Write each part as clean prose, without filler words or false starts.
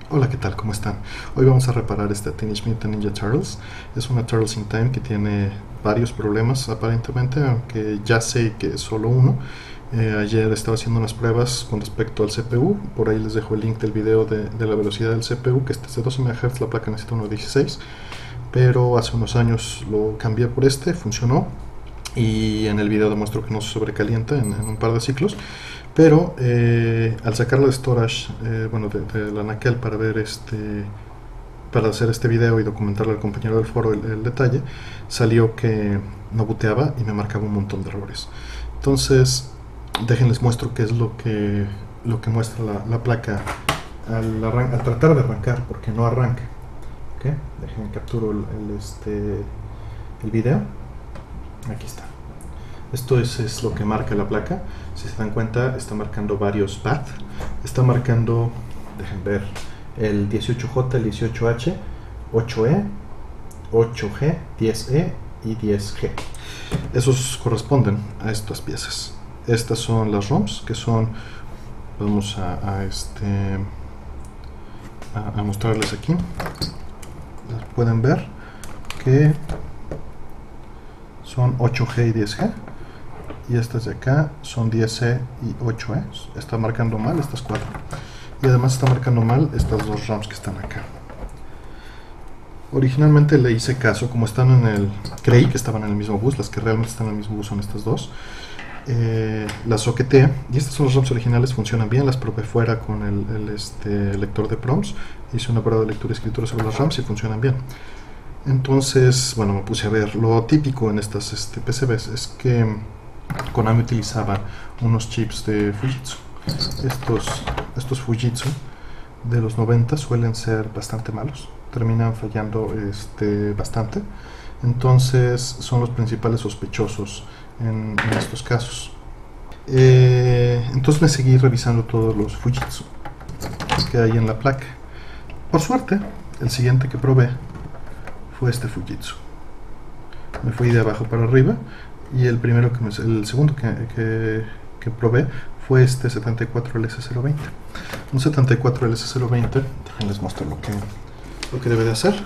Hola, ¿qué tal? ¿Cómo están? Hoy vamos a reparar esta Teenage Mutant Ninja Turtles. Es una Turtles in Time que tiene varios problemas aparentemente, aunque ya sé que es solo uno. Ayer estaba haciendo unas pruebas con respecto al CPU. Por ahí les dejo el link del video de la velocidad del CPU, que este es de 12 MHz, la placa necesita uno de 16. Pero hace unos años lo cambié por este, funcionó. Y en el video demuestro que no se sobrecalienta en un par de ciclos. Pero al sacarlo de storage, bueno, de la NACL para hacer este video y documentarle al compañero del foro el detalle, salió que no booteaba y me marcaba un montón de errores. Entonces, déjenles muestro qué es lo que muestra la placa al tratar de arrancar, porque no arranca. ¿Okay? Déjenme capturo el video. Aquí está. Esto es lo que marca la placa. Si se dan cuenta, está marcando varios paths. Está marcando, dejen ver, el 18J, el 18H, 8E, 8G, 10E y 10G. Esos corresponden a estas piezas. Estas son las ROMs, que son, vamos a mostrarles aquí. Pueden ver que son 8G y 10G. Y estas de acá son 10E y 8E. Está marcando mal estas 4. Y además está marcando mal estas dos ROMs que están acá. Originalmente le hice caso, como están creí que estaban en el mismo bus, las que realmente están en el mismo bus son estas dos. Las soqueteé, y estas son las ROMs originales, funcionan bien, las probé fuera con el lector de prompts. Hice una prueba de lectura y escritura sobre las ROMs y funcionan bien. Entonces, bueno, me puse a ver. Lo típico en estas PCBs es que Konami utilizaba unos chips de Fujitsu. Estos Fujitsu de los 90 suelen ser bastante malos, terminan fallando bastante. Entonces son los principales sospechosos en estos casos. Entonces me seguí revisando todos los Fujitsu que hay en la placa. Por suerte, el siguiente que probé fue este Fujitsu. Me fui de abajo para arriba y el segundo que probé fue este 74LS020. Un 74LS020, les muestro lo que debe de hacer.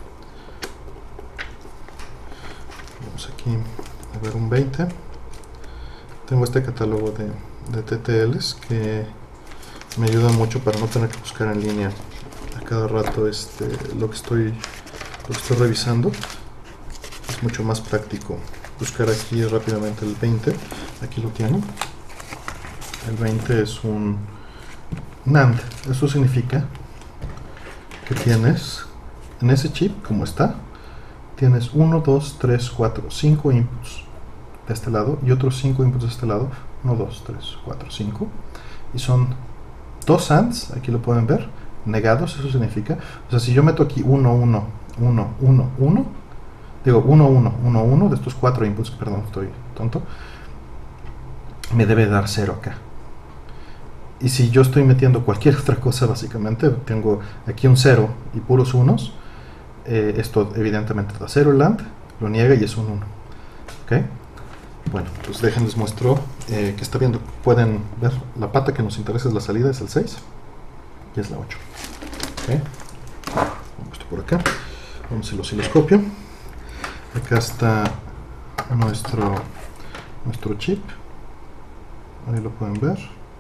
Vamos aquí a ver un 20. Tengo este catálogo de TTLs que me ayuda mucho para no tener que buscar en línea a cada rato lo que estoy revisando. Es mucho más práctico buscar aquí rápidamente el 20. Aquí lo tienen. El 20 es un NAND. Eso significa que tienes en ese chip, como está, tienes 1, 2, 3, 4, 5 inputs de este lado y otros 5 inputs de este lado. 1, 2, 3, 4, 5. Y son dos ANDs, aquí lo pueden ver, negados. Eso significa, o sea, si yo meto aquí 1, 1, 1, 1, 1, digo 1, 1, 1, 1 de estos 4 inputs, perdón, estoy tonto, me debe dar 0 acá. Y si yo estoy metiendo cualquier otra cosa, básicamente, tengo aquí un 0 y puros unos, esto evidentemente da 0 el AND, lo niega y es un 1. ¿Ok? Bueno, pues déjenles muestro que está viendo. Pueden ver, la pata que nos interesa es la salida, es el 6 y es la 8. ¿Ok? Vamos por acá. Vamos al osciloscopio. Acá está nuestro chip. Ahí lo pueden ver.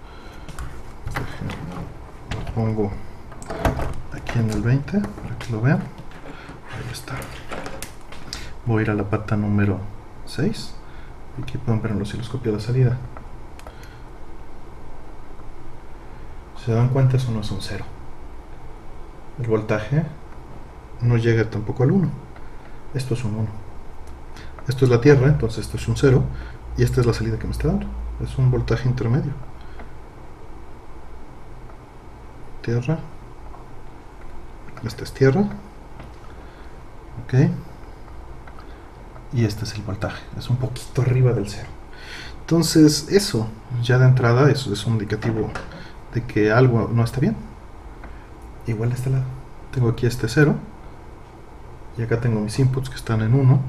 Lo pongo aquí en el 20 para que lo vean. Ahí está. Voy a ir a la pata número 6. Aquí pueden ver en el osciloscopio la salida. Si se dan cuenta, eso no es un 0. El voltaje no llega tampoco al 1. Esto es un 1. Esto es la tierra, entonces esto es un 0. Y esta es la salida que me está dando. Es un voltaje intermedio. Tierra. Esta es tierra. Ok. Y este es el voltaje. Es un poquito arriba del 0. Entonces eso, ya de entrada, eso es un indicativo de que algo no está bien. Igual de este lado. Tengo aquí este 0. Y acá tengo mis inputs que están en 1.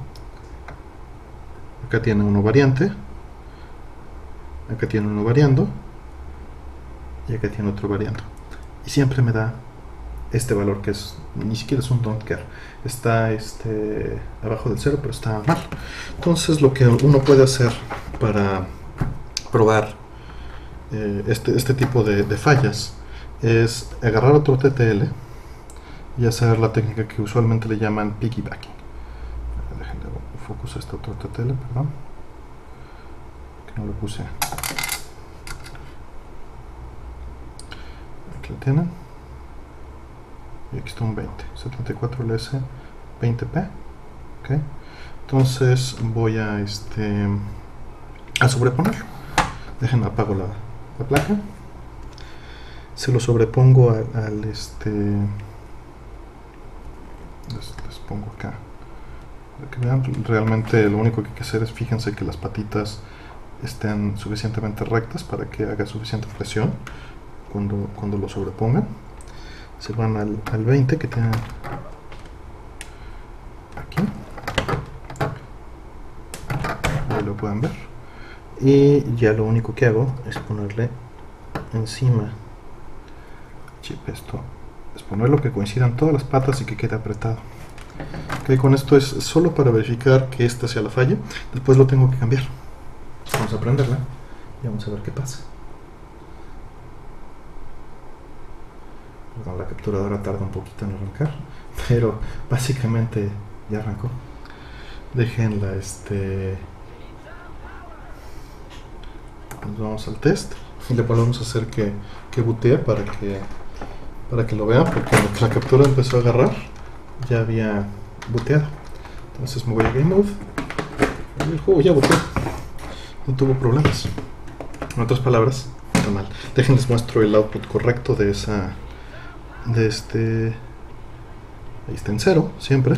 Acá tiene uno variante. Acá tiene uno variando. Y acá tiene otro variando. Y siempre me da este valor que es, ni siquiera es un don't care, está abajo del 0, pero está mal. Entonces lo que uno puede hacer para probar este tipo de fallas es agarrar otro TTL y hacer la técnica que usualmente le llaman piggybacking. Déjenle focus a este otro TTL, perdón, que no lo puse. Aquí lo tienen. Y aquí está un 20, 74LS 20P. Okay. Entonces voy a sobreponerlo. Dejen, apago la placa. Se lo sobrepongo al les pongo acá para que vean. Realmente lo único que hay que hacer es, fíjense que las patitas estén suficientemente rectas para que haga suficiente presión cuando lo sobrepongan. Se van al 20 que tienen aquí, ahí lo pueden ver, y ya lo único que hago es ponerle encima chip, esto es ponerlo que coincidan todas las patas y que quede apretado. Okay, con esto es solo para verificar que esta sea la falla. Después lo tengo que cambiar. Vamos a prenderla y vamos a ver qué pasa. Perdón, la capturadora tarda un poquito en arrancar, pero básicamente ya arrancó. Déjenla, nos vamos al test y le podemos hacer que bootee para que lo vean, porque en lo que la captura empezó a agarrar ya había booteado. Entonces me voy a Game Mode y el juego ya booteó, no tuvo problemas. En otras palabras, está mal. Déjenles muestro el output correcto de ahí está en 0 siempre,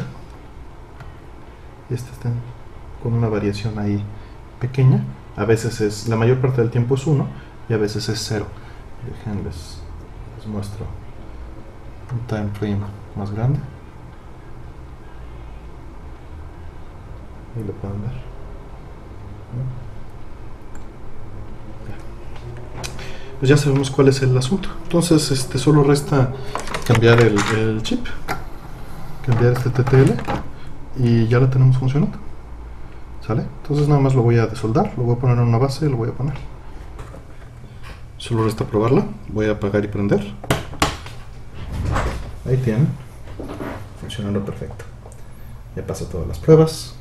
y está con una variación ahí pequeña. A veces la mayor parte del tiempo es 1 y a veces es 0. Déjenles, les muestro un time frame más grande. Ahí lo pueden ver. Pues ya sabemos cuál es el asunto. Entonces solo resta cambiar el chip, cambiar este TTL y ya lo tenemos funcionando. ¿Sale? Entonces nada más lo voy a desoldar, lo voy a poner en una base y lo voy a poner. Solo resta probarla. Voy a apagar y prender. Ahí tienen, funcionando perfecto. Ya pasó todas las pruebas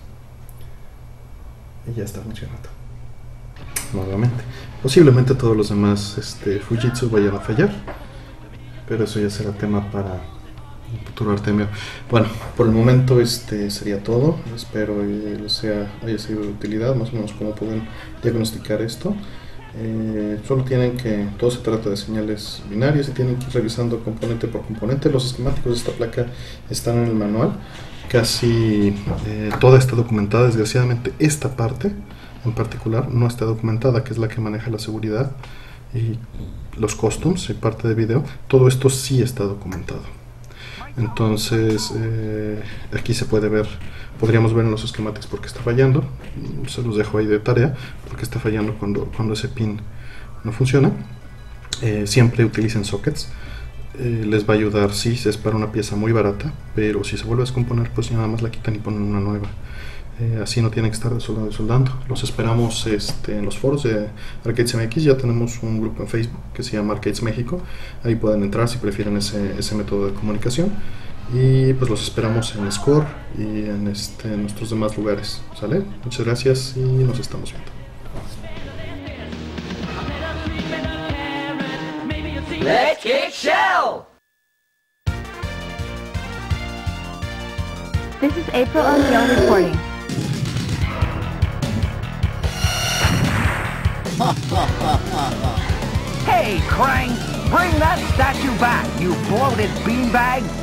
y ya está funcionando nuevamente. Posiblemente todos los demás Fujitsu vayan a fallar, pero eso ya será tema para un futuro Artemio. Bueno, por el momento sería todo. Espero haya sido de utilidad, más o menos cómo pueden diagnosticar esto. Solo tienen que, todo se trata de señales binarias y tienen que ir revisando componente por componente. Los esquemáticos de esta placa están en el manual. Casi toda está documentada. Desgraciadamente esta parte en particular no está documentada, que es la que maneja la seguridad y los customs y parte de video. Todo esto sí está documentado. Entonces aquí se puede ver, podríamos ver en los esquemáticos por qué está fallando. Se los dejo ahí de tarea, porque está fallando cuando ese pin no funciona. Siempre utilicen sockets. Les va a ayudar si es para una pieza muy barata, pero si se vuelve a descomponer, pues ya nada más la quitan y ponen una nueva. Así no tienen que estar desoldando. Los esperamos en los foros de Arcades MX. Ya tenemos un grupo en Facebook que se llama Arcades México. Ahí pueden entrar si prefieren ese método de comunicación. Y pues los esperamos en Score y en nuestros demás lugares. ¿Sale? Muchas gracias y nos estamos viendo. Let's kick shell! This is April O'Neill reporting. Hey, Krang! Bring that statue back, you bloated beanbag!